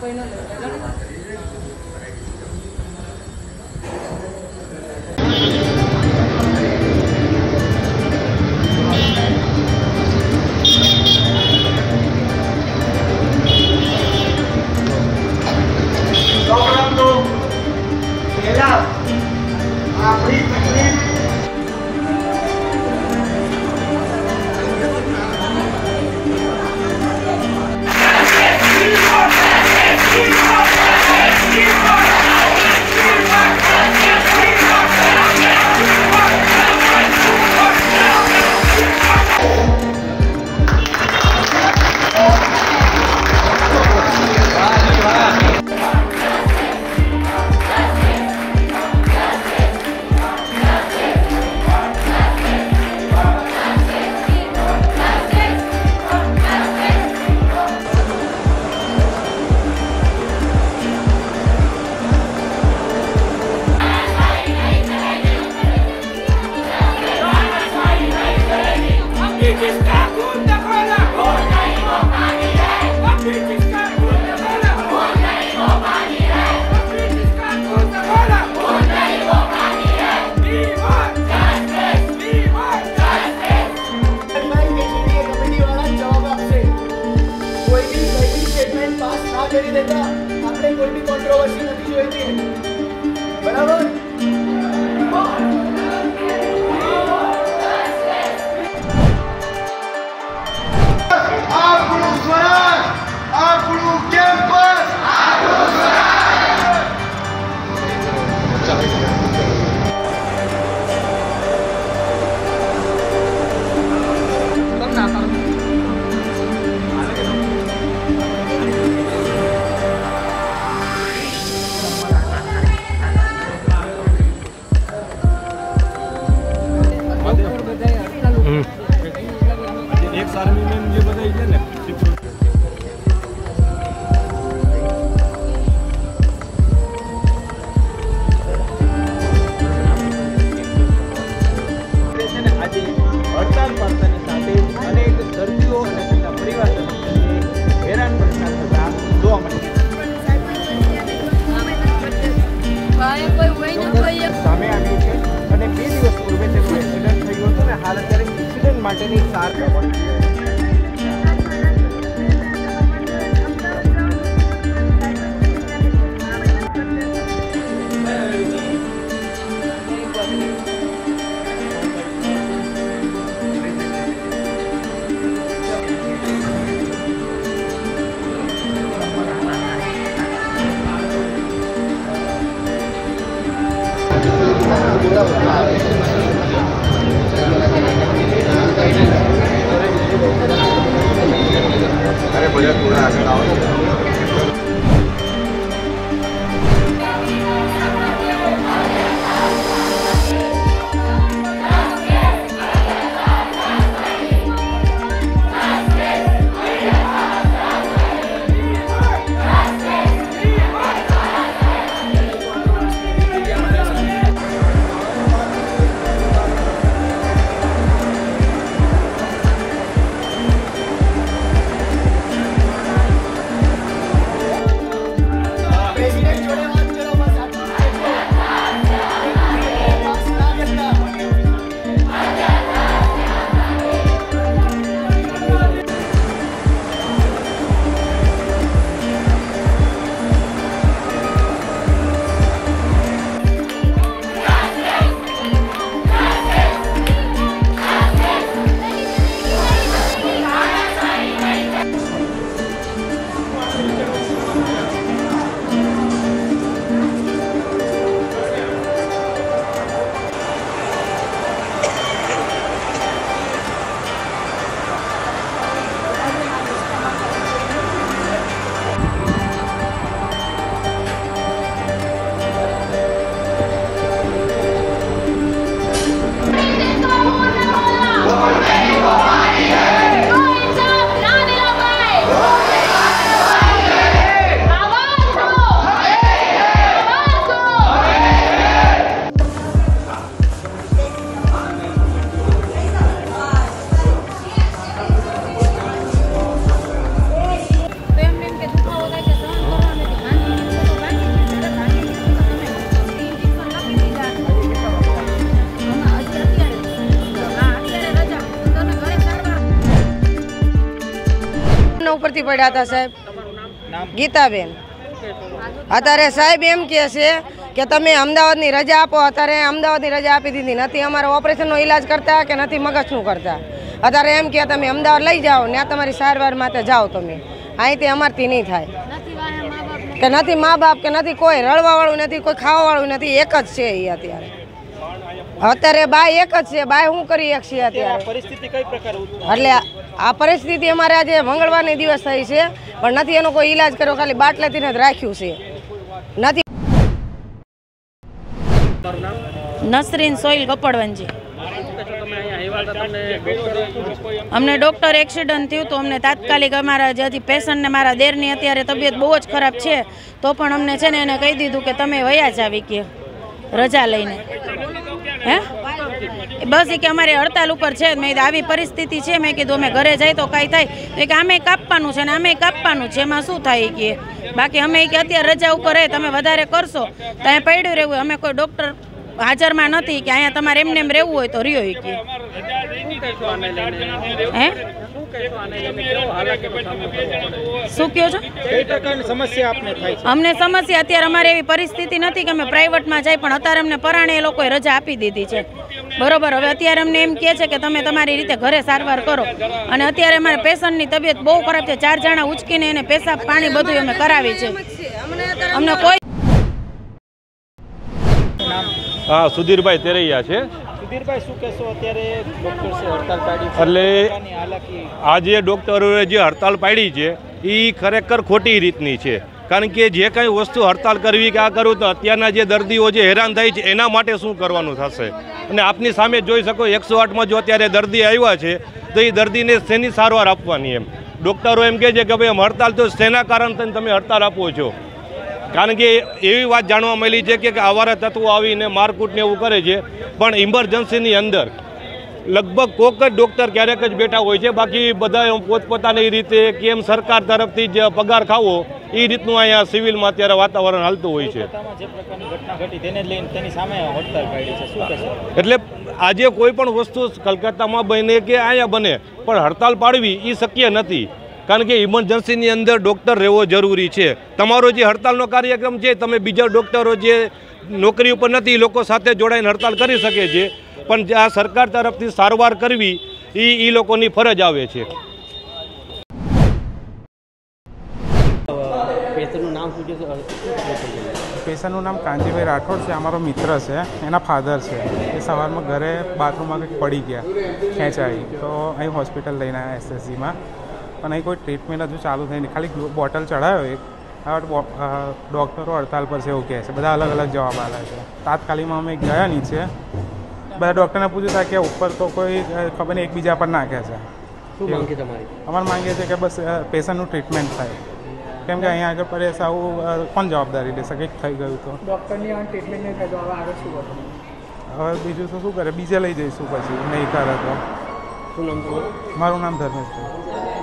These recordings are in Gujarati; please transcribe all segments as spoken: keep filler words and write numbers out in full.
કોઈ ન આપણે કોઈ બી કોન્ટ્રોવર્સી નથી જોઈતી બરાબર આપણું સ્વરાજ આપણું કેમ્પસ આપણું સ્વરાજ કમ ના માટેની સાર अरे भैया थोड़ा आगे आओ ઉપરથી પડ્યા હતા સાહેબ. ગીતાબેન. અત્યારે સાહેબ એમ કહે છે કે તમે અમદાવાદની રજા આપો. અત્યારે અમદાવાદની રજા આપી દીધી નથી. અમારા ઓપરેશનનો ઈલાજ કરતા કે નથી મગજનું કરતા. અત્યારે એમ કે તમે અમદાવાદ લઈ જાઓ ને તમારી સારવાર માટે જાઓ. તમે અહીંથી અમારથી નહીં થાય કે નથી મા બાપ કે નથી કોઈ રડવાવાળું નથી, કોઈ ખાવાવાળું નથી. એક જ છે એ અત્યારે. અત્યારે બાય એક જ છે. બાય શું કરી એક છીએ અત્યારે. પરિસ્થિતિ કઈ પ્રકાર એટલે આ પરિસ્થિતિ અમારે આજે મંગળવારની દિવસ થઈ છે પણ નથી એનો કોઈ ઈલાજ કર્યો. ખાલી બાટલેથી જ રાખ્યું છે. નથી. નસરીન સોઈલ કપડવંજી. અમને ડૉક્ટર એક્સિડન્ટ થયું તો અમને તાત્કાલિક અમારા જેથી પેશન્ટને મારા દેરની અત્યારે તબિયત બહુ જ ખરાબ છે તો પણ અમને છે ને એને કહી દીધું કે તમે વયા જ આવી કે રજા લઈને. હે બસ એ કે અમારે હડતાલ ઉપર છે. મેં આવી પરિસ્થિતિ છે. મેં કીધું અમે ઘરે જાય તો કાંઈ થાય તો કે આમે કાપવાનું છે ને આમે કાપવાનું છે. એમાં શું થાય કે બાકી અમે કે અત્યારે રજા ઉપર રહે તમે વધારે કરશો તો અહીંયા પડ્યું રહેવું. અમે કોઈ ડૉક્ટર હાજરમાં નથી કે અહીંયા તમારે એમને એમ રહેવું હોય તો રહ્યો કે હે શું કહો છો? કઈ પ્રકારની સમસ્યા આપને થાય છે? અમને સમસ્યા અત્યારે અમારે એવી પરિસ્થિતિ નથી કે અમે પ્રાઇવેટમાં જાય પણ અત્યારે અમને પરાણે એ લોકોએ રજા આપી દીધી છે. બરોબર. હવે અત્યારે અમને એમ કહે છે કે તમે તમારી રીતે ઘરે સારવાર કરો અને અત્યારે અમારે પેશન્ટની તબિયત બહુ ખરાબ છે. ચાર જણા ઉચકીને એને પેશાબ પાણી બધું અમે કરાવી છે. અમને કોઈ હા સુધીરભાઈ તેરૈયા છે. સુધીરભાઈ શું કહેશો? અત્યારે ડોક્ટર્સે હડતાલ પાડી છે એટલે આજે ડોક્ટરોએ જે હડતાલ પાડી છે એ ખરેખર ખોટી રીતની છે. કારણ કે જે કંઈ વસ્તુ હડતાલ કરવી કે આ કરવું તો અત્યારના જે દર્દીઓ જે હેરાન થાય છે એના માટે શું કરવાનું થશે. અને આપની સામે જોઈ શકો એકસો આઠમાં જો અત્યારે દર્દી આવ્યા છે તો એ દર્દીને શેની સારવાર આપવાની. એમ ડૉક્ટરો એમ કહે છે કે ભાઈ હડતાલ તો શેના કારણે તમે હડતાલ આપો છો. કારણ કે એવી વાત જાણવા મળી છે કે આવારા તત્વો આવીને મારકૂટને એવું કરે છે પણ ઇમરજન્સીની અંદર લગભગ કોઈક જ ડૉક્ટર ક્યારેક જ બેઠા હોય છે. બાકી બધા પોતપોતાની રીતે કેમ સરકાર તરફથી જ પગાર ખાવો એ રીતનું અહીંયા સિવિલમાં અત્યારે વાતાવરણ હાલતું હોય છે. એટલે આજે કોઈ પણ વસ્તુ કલકત્તામાં બને કે અહીંયા બને પણ હડતાલ પાડવી એ શક્ય નથી. કારણ કે ઇમરજન્સીની અંદર ડૉક્ટર રહેવો જરૂરી છે. તમારો જે હડતાલનો કાર્યક્રમ છે તમે બીજા ડૉક્ટરો જે નોકરી ઉપર નથી એ લોકો સાથે જોડાઈને હડતાલ કરી શકે છે પણ આ સરકાર તરફથી સારવાર કરવી એ એ લોકોની ફરજ આવે છે. પેશન્ટનું નામ શું છે? પેશન્ટનું નામ કાંજીભાઈ રાઠોડ છે. અમારો મિત્ર છે. એના ફાધર છે. એ સવારમાં ઘરે બાથરૂમમાં કંઈક પડી ગયા ખેંચાઈ તો અહીં હોસ્પિટલ લઈને આવ્યા એસએસજીમાં પણ અહીં કોઈ ટ્રીટમેન્ટ હજુ ચાલુ થઈ નહીં. ખાલી બોટલ ચડાવ્યો એક. હવે ડૉક્ટરો હડતાલ પર છે એવું કહે છે. બધા અલગ અલગ જવાબ આપ્યા છે. તાત્કાલિકમાં અમે ગયા નીચે બધા ડૉક્ટરને પૂછ્યું હતા કે ઉપર તો કોઈ ખબર નહીં એકબીજા પર નાખે છે. શું માંગે તમારી? અમારે માંગીએ છીએ કે બસ પેશન્ટનું ટ્રીટમેન્ટ થાય કેમ કે અહીંયા આગળ પડે આવું કોણ જવાબદારી લેશે કંઈક થઈ ગયું તો ડૉક્ટરની આ ટ્રીટમેન્ટ નહીં થાય તો હવે આગળ શું કરવું? હવે બીજું તો શું કરે બીજે લઈ જઈશું પછી નહીં કરે તો. શું નામ તમારું? મારું નામ ધર્મેશભાઈ.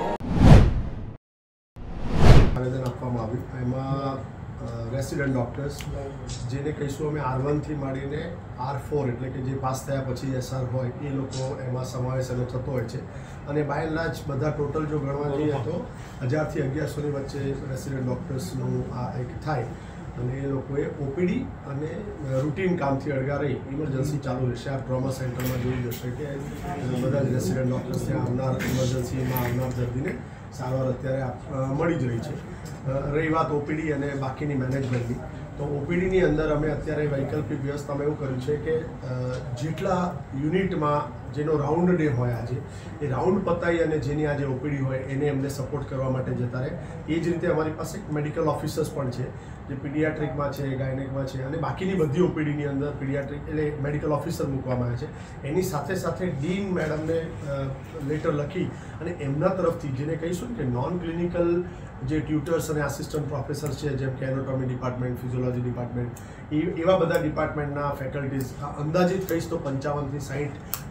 આવેદન આપવામાં આવ્યું એમાં રેસિડન્ટ ડૉક્ટર્સ જેને કહીશું અમે આર વનથી માંડીને આર ફોર એટલે કે જે પાસ થયા પછી એસઆર હોય એ લોકો એમાં સમાવેશ એનો થતો હોય છે અને બાય એન્ડ લાર્જ બધા ટોટલ જો ગણવા જઈએ તો હજારથી અગિયારસોની વચ્ચે રેસિડન્ટ ડૉક્ટર્સનું આ એક થાય અને એ લોકોએ ઓપીડી અને રૂટીન કામથી અળગા રહી ઇમરજન્સી ચાલુ રહેશે. આ ટ્રોમા સેન્ટરમાં જોઈ જશે કે બધા જ રેસિડન્ટ ડૉક્ટર્સ ત્યાં આવનાર ઇમરજન્સીમાં આવનાર દર્દીને સારવાર અત્યારે મળી જ રહી છે. રહી વાત ઓપીડી અને બાકીની મેનેજમેન્ટની તો ઓપીડીની અંદર અમે અત્યારે વૈકલ્પિક વ્યવસ્થામાં એવું કર્યું છે કે જેટલા યુનિટમાં જેનો રાઉન્ડ ડે હોય આજે એ રાઉન્ડ પતાવી અને જેની આજે ઓપીડી હોય એને એમને સપોર્ટ કરવા માટે જતા રહે. એ જ રીતે અમારી પાસે મેડિકલ ઓફિસર્સ પણ છે જે પીડિયાટ્રિકમાં છે ગાયનેકમાં છે અને બાકીની બધી ઓપીડીની અંદર પીડિયાટ્રિક એટલે મેડિકલ ઓફિસર મૂકવામાં આવે છે. એની સાથે સાથે ડીન મેડમને લેટર લખી અને એમના તરફથી જેને કહીશું કે નોન ક્લિનિકલ જે ટ્યુટર્સ અને આસિસ્ટન્ટ પ્રોફેસર છે જેમ કે એનાટોમી ડિપાર્ટમેન્ટ ફિઝિયોલોજી ડિપાર્ટમેન્ટ એ એવા બધા ડિપાર્ટમેન્ટના ફેકલ્ટીઝ અંદાજિત કહીશ તો પંચાવનથી સાઠ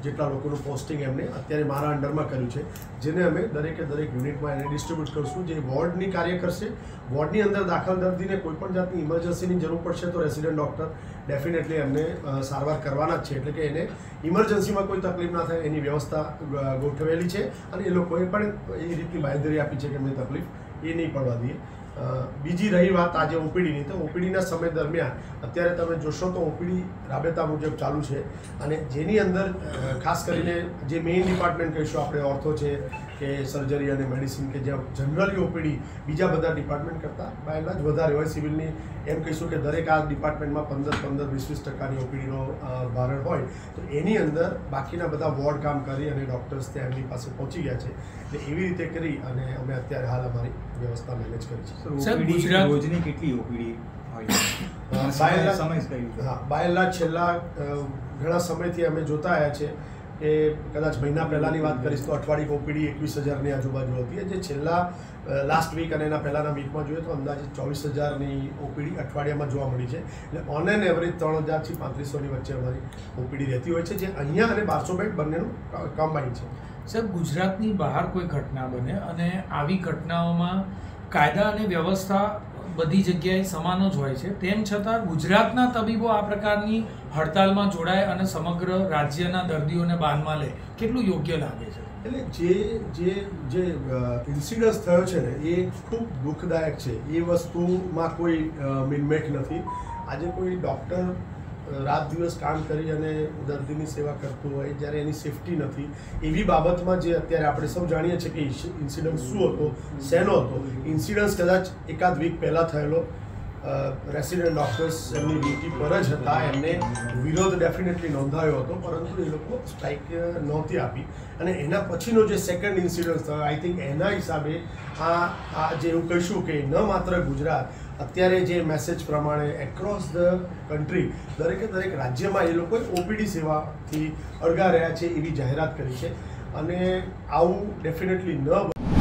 જેટલા લોકોનું પોસ્ટિંગ એમને અત્યારે મારા અંડરમાં કર્યું છે, જેને અમે દરેકે દરેક યુનિટમાં એને ડિસ્ટ્રીબ્યુટ કરશું, જે વોર્ડની કાર્ય કરશે. વોર્ડની અંદર દાખલ દર્દીને કોઈપણ જાતની ઇમરજન્સીની જરૂર પડશે તો રેસિડન્ટ ડૉક્ટર ડેફિનેટલી એમને સારવાર કરવાના જ છે. એટલે કે એને ઇમરજન્સીમાં કોઈ તકલીફ ના થાય એની વ્યવસ્થા ગોઠવેલી છે, અને એ લોકોએ પણ એ રીતની બાંયધરી આપી છે કે એમને તકલીફ એ નહીં પડવા દઈએ. બીજી રહી વાત આજે ઓપીડીની, તો ઓપીડીના સમય દરમિયાન અત્યારે તમે જોશો તો ઓપીડી રાબેતા મુજબ ચાલુ છે, અને જેની અંદર ખાસ કરીને જે મેઇન ડિપાર્ટમેન્ટ કહીશું આપણે ઓર્થો છે કે સર્જરી અને મેડિસિન, કે જ્યાં જનરલી ઓપીડી બીજા બધા ડિપાર્ટમેન્ટ કરતાં બાયલા જ વધારે હોય. સિવિલની એમ કહીશું કે દરેક આ ડિપાર્ટમેન્ટમાં પંદર પંદર વીસ વીસ ટકાની ઓપીડીનો ભારણ હોય, તો એની અંદર બાકીના બધા વોર્ડ કામ કરી અને ડૉક્ટર્સ ત્યાં એમની પાસે પહોંચી ગયા છે. એટલે એવી રીતે કરી અને અમે અત્યારે હાલ અમારી વ્યવસ્થા મેનેજ કરી છે. રોજની કેટલી ઓપીડી હા, બાયલા છેલ્લા ઘણા સમયથી અમે જોતા આવ્યા છે કે કદાચ મહિના પહેલાંની વાત કરીશ તો અઠવાડિયે ઓપીડી એકવીસ હજારની આજુબાજુ હતી, જે છેલ્લા લાસ્ટ વીક અને એના પહેલાંના વીકમાં જોઈએ તો અંદાજે ચોવીસ હજારની ઓપીડી અઠવાડિયામાં જોવા મળી છે. એટલે ઓન એન એવરેજ ત્રણ હજારથી પાંત્રીસોની વચ્ચે અમારી ઓપીડી રહેતી હોય છે, જે અહીંયા અને બારસો બેડ બંનેનું કમ્બાઈન છે. સાહેબ, ગુજરાતની બહાર કોઈ ઘટના બને અને આવી ઘટનાઓમાં કાયદા અને વ્યવસ્થા બધી જગ્યાએ સમાન જ હોય છે, તેમ છતાં ગુજરાતના તબીબો આ પ્રકારની હડતાલમાં જોડાય અને સમગ્ર રાજ્યના દર્દીઓને બાનમાં લે, કેટલું યોગ્ય લાગે છે? એટલે જે જે જે ઇન્સિડન્સ થયો છે ને એ ખૂબ દુઃખદાયક છે. એ વસ્તુમાં કોઈ મિનમેક નથી. આજે કોઈ ડૉક્ટર રાત દિવસ કામ કરી અને દર્દીની સેવા કરતું હોય, જ્યારે એની સેફટી નથી, એવી બાબતમાં જે અત્યારે આપણે સૌ જાણીએ છીએ કે ઇન્સિડન્સ શું હતો, શેનો હતો. ઇન્સિડન્સ કદાચ એકાદ વીક પહેલાં થયેલો, રેસિડન્ટ ડૉક્ટર્સ એમની ડ્યુટી પર જ હતા, એમને વિરોધ ડેફિનેટલી નોંધાયો હતો, પરંતુ એ લોકો સ્ટ્રાઇક નહોતી આપી. અને એના પછીનો જે સેકન્ડ ઇન્સિડન્સ થયો, આઈ થિંક એના હિસાબે આ આ જે એવું કહીશું કે ન માત્ર ગુજરાત, અત્યારે જે મેસેજ પ્રમાણે એક્રોસ ધ કન્ટ્રી દરેકે દરેક રાજ્યમાં એ લોકોએ ઓપીડી સેવાથી અળગા રહ્યા છે એવી જાહેરાત કરી છે, અને આવું ડેફિનેટલી ન.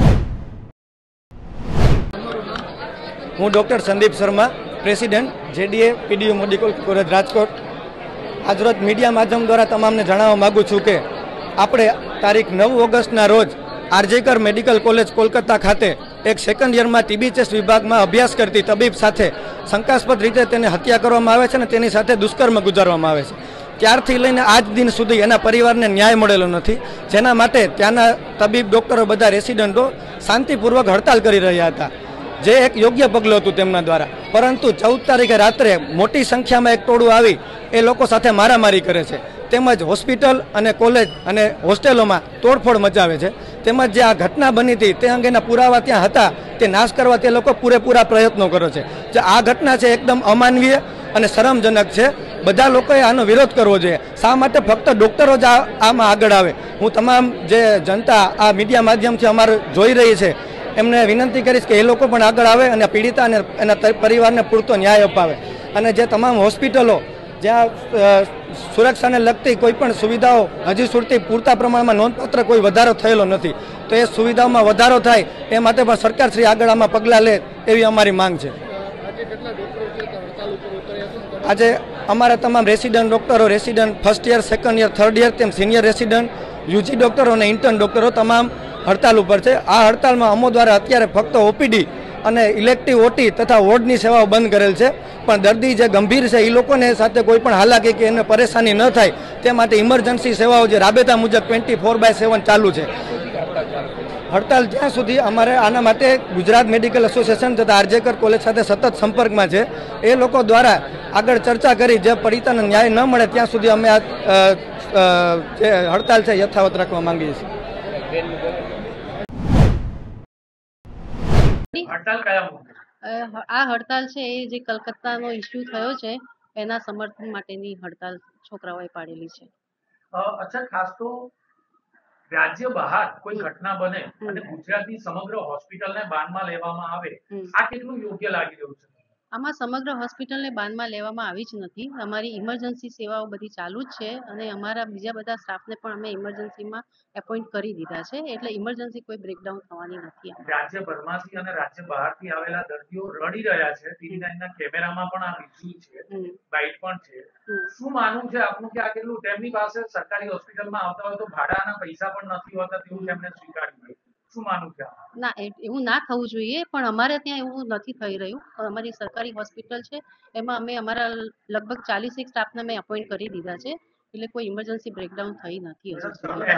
હું doctor Sandeep Sharma, president JDA PDU medical college Rajkot. આજરોજ મીડિયા માધ્યમ દ્વારા તમામને જણાવવા માગું છું કે આપણે તારીખ નવ ઓગસ્ટના રોજ આરજેકર મેડિકલ કોલેજ કોલકાતા ખાતે એક સેકન્ડ યરમાં ટીબી ચેસ્ટ વિભાગમાં અભ્યાસ કરતી તબીબ સાથે શંકાસ્પદ રીતે તેને હત્યા કરવામાં આવે છે અને તેની સાથે દુષ્કર્મ ગુજારવામાં આવે છે. ત્યારથી લઈને આજ દિન સુધી એના પરિવારને ન્યાય મળેલો નથી, જેના માટે ત્યાંના તબીબ ડૉક્ટરો બધા રેસિડન્ટો શાંતિપૂર્વક હડતાલ કરી રહ્યા હતા, જે એક યોગ્ય પગલું હતું તેમના દ્વારા. પરંતુ ચૌદ તારીખે રાત્રે મોટી સંખ્યામાં એક ટોળું આવી એ લોકો સાથે મારામારી કરે છે, તેમજ હોસ્પિટલ અને કોલેજ અને હોસ્ટેલોમાં તોડફોડ મચાવે છે. તેમજ જે આ ઘટના બની હતી તે અંગેના પુરાવા ત્યાં હતા, તે નાશ કરવા તે લોકો પૂરેપૂરા પ્રયત્નો કરે છે. જે આ ઘટના છે એકદમ અમાનવીય અને શરમજનક છે. બધા લોકોએ આનો વિરોધ કરવો જોઈએ. શા માટે ફક્ત ડૉક્ટરો જ આમાં આગળ આવે? હું તમામ જે જનતા આ મીડિયા માધ્યમથી અમારે જોઈ રહી છે એમને વિનંતી કરીશ કે એ લોકો પણ આગળ આવે અને પીડિતા અને એના પરિવારને પૂરતો ન્યાય અપાવે. અને જે તમામ હોસ્પિટલો જ્યાં સુરક્ષાને લગતી કોઈ પણ સુવિધાઓ હજી સુધી પૂરતા પ્રમાણમાં નોંધપાત્ર કોઈ વધારો થયેલો નથી, તો એ સુવિધાઓમાં વધારો થાય એ માટે પણ સરકાર શ્રી આગળ આમાં પગલાં લે એવી અમારી માંગ છે. આજે અમારા તમામ રેસિડન્ટ ડૉક્ટરો, resident first year, second year, third year, તેમ સિનિયર રેસિડન્ટ, યુજી ડૉક્ટરો અને ઇન્ટર્ન ડૉક્ટરો તમામ હડતાલ ઉપર છે. આ હડતાલમાં અમો દ્વારા અત્યારે ફક્ત ઓપીડી અને ઇલેક્ટિવ ઓટી તથા વોર્ડની સેવાઓ બંધ કરેલ છે, પણ દર્દી જે ગંભીર છે એ લોકોને સાથે કોઈ પણ હાલાકી કે એને પરેશાની ન થાય તે માટે ઇમરજન્સી સેવાઓ જે રાબેતા મુજબ ટ્વેન્ટી ફોર બાય સેવન ચાલુ છે. હડતાલ જ્યાં સુધી અમારે આના માટે ગુજરાત મેડિકલ એસોસિએશન તથા આરજેકર કોલેજ સાથે સતત સંપર્કમાં છે. એ લોકો દ્વારા આગળ ચર્ચા કરી જે પીડિતાને ન્યાય ન મળે ત્યાં સુધી અમે આ જે હડતાલ છે યથાવત રાખવા માંગીએ છીએ. આ હડતાલ છે એ જે કલકત્તાનો ઇસ્યુ થયો છે એના સમર્થન માટેની હડતાલ છોકરાઓએ પાડેલી છે. અચ્છા, ખાસ તો રાજ્ય બહાર કોઈ ઘટના બને અને ગુજરાતની સમગ્ર હોસ્પિટલને બાનમાં લેવામાં આવે, આ કેટલું યોગ્ય લાગી રહ્યું છે? આમાં સમગ્ર હોસ્પિટલને બાનમાં લેવામાં આવી જ નથી. અમારી ઇમરજન્સી સેવાઓ બધી ચાલુ જ છે અને અમારા બીજા બધા સ્ટાફને પણ અમે ઇમરજન્સીમાં એપોઇન્ટ કરી દીધા છે, એટલે ઇમરજન્સી કોઈ બ્રેકડાઉન થવાની નથી. રાજ્યભરમાંથી અને રાજ્ય બહારથી આવેલા દર્દીઓ રડી રહ્યા છે. ટીવી નાઇનના કેમેરામાં પણ આ વિઝ્યુઅલ છે, બાઇટ પણ છે. શું માનવું છે આપનું કે આ કેટલું તેમની પાસે સરકારી હોસ્પિટલમાં આવતા હોય તો ભાડાના પૈસા પણ નથી હોતા તેવું તેમણે સ્વીકાર્યું? શું માનવું છે? ના, એવું ના થવું જોઈએ, પણ અમારે ત્યાં એવું નથી થઈ રહ્યું. અમારી સરકારી હોસ્પિટલ છે, એમાં અમે અમારા લગભગ ચાલીસ એક સ્ટાફને મેં એપોઇન્ટ કરી દીધા છે, એટલે કોઈ ઇમરજન્સી બ્રેકડાઉન થઈ નથી. આપણે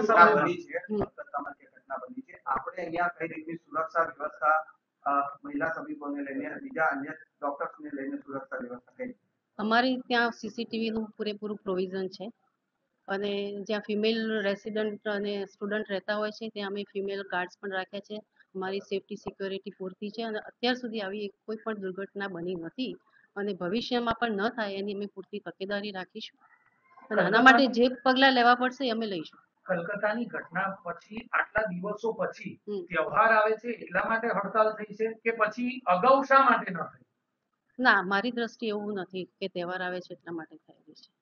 અહીંયા કઈ રીતની સુરક્ષા વ્યવસ્થા મહિલા તબીબોને લઈને બીજા અન્ય ડોક્ટર્સને લઈને સુરક્ષા વ્યવસ્થા કઈ? અમારી ત્યાં સીસીટીવી નું પૂરેપૂરું પ્રોવિઝન છે અને જ્યાં ફિમેલ રેસિડન્ટ અને સ્ટુડન્ટ રહેતા હોય છે ત્યાં અમે ફિમેલ ગાર્ડ્સ પણ રાખ્યા છે. અમારી સેફટી સિક્યોરિટી પૂરતી છે અને અત્યાર સુધી આવી કોઈ પણ દુર્ઘટના બની નથી અને ભવિષ્યમાં પણ ન થાય એની અમે પૂરતી તકેદારી રાખીશું અને આના માટે જે પગલાં લેવા પડશે એ અમે લઈશું. કલકત્તાની ઘટના પછી આટલા દિવસો પછી તહેવાર આવે છે એટલા માટે હડતાલ થઈ છે કે પછી અગાઉ શા માટે ન થઈ? ના, મારી દ્રષ્ટિએ એવું નથી કે તહેવાર આવે છે એટલા માટે થયેલી છે.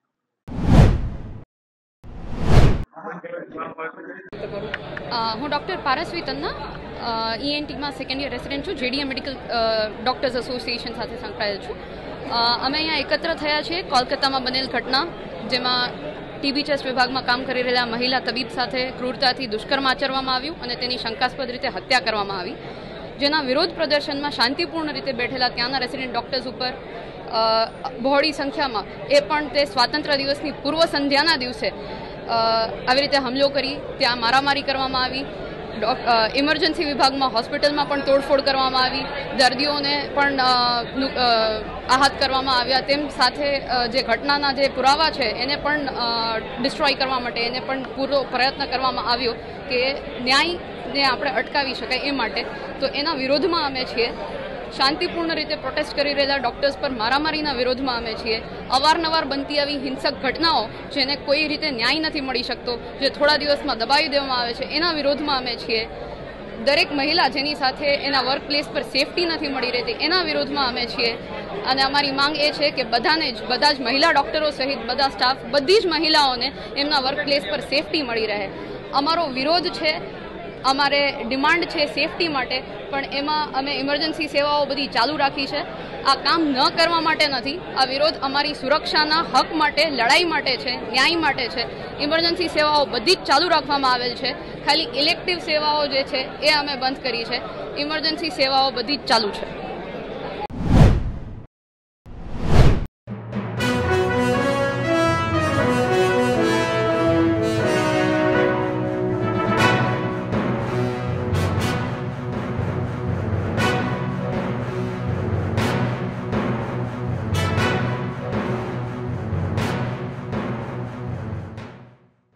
હું ડૉક્ટર પારસવી તન્ના ઈએનટીમાં સેકન્ડ યર રેસિડેન્ટ છું. જેડીએમ મેડિકલ ડૉક્ટર્સ એસોસિએશન સાથે સંકળાયેલ છું. અમે અહીંયા એકત્ર થયા છીએ કોલકાતામાં બનેલ ઘટના, જેમાં ટીબી ચેસ્ટ વિભાગમાં કામ કરી રહેલા મહિલા તબીબ સાથે ક્રૂરતાથી દુષ્કર્મ આચરવામાં આવ્યું અને તેની શંકાસ્પદ રીતે હત્યા કરવામાં આવી, જેના વિરોધ પ્રદર્શનમાં શાંતિપૂર્ણ રીતે બેઠેલા ત્યાંના રેસિડેન્ટ ડૉક્ટર્સ ઉપર બહોળી સંખ્યામાં, એ પણ તે સ્વાતંત્ર્ય દિવસની પૂર્વ સંધ્યાના દિવસે આવી રીતે હુમલો કરી ત્યાં મારામારી કરવામાં આવી. ઇમરજન્સી વિભાગમાં હોસ્પિટલમાં પણ તોડફોડ કરવામાં આવી, દર્દીઓને પણ આહત કરવામાં આવ્યા. તેમ સાથે જે ઘટનાના જે પુરાવા છે એને પણ ડિસ્ટ્રોય કરવા માટે એને પણ પૂરો પ્રયત્ન કરવામાં આવ્યો કે ન્યાયને આપણે અટકાવી શકાય એ માટે. તો એના વિરોધમાં અમે છીએ. શાંતિપૂર્ણ રીતે પ્રોટેસ્ટ કરી રહેલા ડૉક્ટર્સ પર મારામારીના વિરોધમાં અમે છીએ. અવારનવાર બનતી આવી હિંસક ઘટનાઓ જેને કોઈ રીતે ન્યાય નથી મળી શકતો, જે થોડા દિવસમાં દબાવી દેવામાં આવે છે, એના વિરોધમાં અમે છીએ. દરેક મહિલા જેની સાથે એના વર્ક પ્લેસ પર સેફટી નથી મળી રહેતી એના વિરોધમાં અમે છીએ. અને અમારી માંગ એ છે કે બધાને જ, બધા જ મહિલા ડૉક્ટરો સહિત બધા સ્ટાફ, બધી જ મહિલાઓને એમના વર્ક પ્લેસ પર સેફટી મળી રહે. અમારો વિરોધ છે, અમારે ડિમાન્ડ છે સેફટી માટે, પણ એમાં અમે ઇમરજન્સી સેવાઓ બધી ચાલુ રાખી છે. આ કામ ન કરવા માટે નથી, આ વિરોધ અમારી સુરક્ષાના હક માટે, લડાઈ માટે છે, ન્યાય માટે છે. ઇમરજન્સી સેવાઓ બધી જ ચાલુ રાખવામાં આવેલ છે. ખાલી ઇલેક્ટિવ સેવાઓ જે છે એ અમે બંધ કરી છે. ઇમરજન્સી સેવાઓ બધી જ ચાલુ છે.